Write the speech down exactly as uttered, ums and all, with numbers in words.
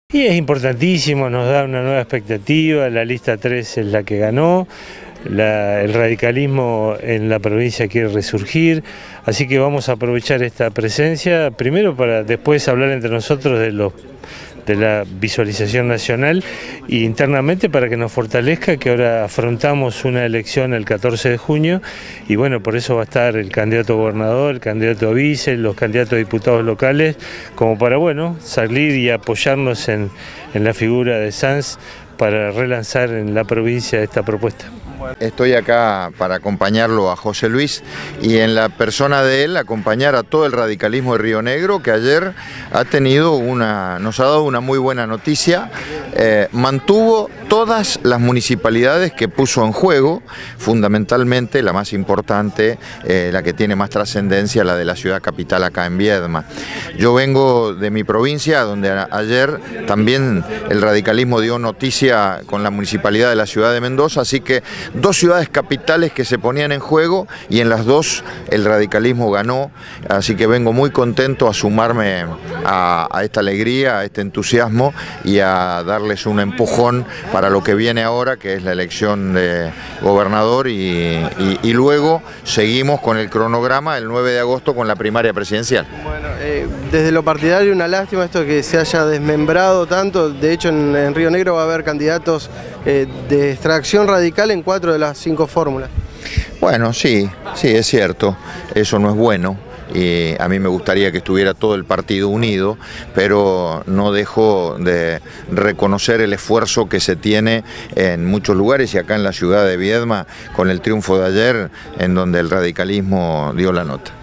Y es importantísimo, nos da una nueva expectativa, la lista tres es la que ganó, la, el radicalismo en la provincia quiere resurgir, así que vamos a aprovechar esta presencia, primero para después hablar entre nosotros de los de la visualización nacional e internamente para que nos fortalezca que ahora afrontamos una elección el catorce de junio y bueno, por eso va a estar el candidato a gobernador, el candidato a vice, los candidatos a diputados locales, como para bueno, salir y apoyarnos en, en la figura de Sanz para relanzar en la provincia esta propuesta. Estoy acá para acompañarlo a José Luis y en la persona de él acompañar a todo el radicalismo de Río Negro, que ayer ha tenido una, nos ha dado una muy buena noticia. Eh, mantuvo todas las municipalidades que puso en juego, fundamentalmente la más importante, eh, la que tiene más trascendencia, la de la ciudad capital acá en Viedma. Yo vengo de mi provincia, donde a, ayer también el radicalismo dio noticia con la municipalidad de la ciudad de Mendoza, así que dos ciudades capitales que se ponían en juego y en las dos el radicalismo ganó, así que vengo muy contento a sumarme a, a esta alegría, a este entusiasmo y a darles un empujón para lo que viene ahora, que es la elección de gobernador y, y, y luego seguimos con el cronograma el nueve de agosto con la primaria presidencial. Bueno, eh, desde lo partidario una lástima esto que se haya desmembrado tanto, de hecho en, en Río Negro va a haber candidatos eh, de extracción radical en cuatro de las cinco fórmulas. Bueno, sí, sí, es cierto, eso no es bueno. Y a mí me gustaría que estuviera todo el partido unido, pero no dejo de reconocer el esfuerzo que se tiene en muchos lugares y acá en la ciudad de Viedma con el triunfo de ayer, en donde el radicalismo dio la nota.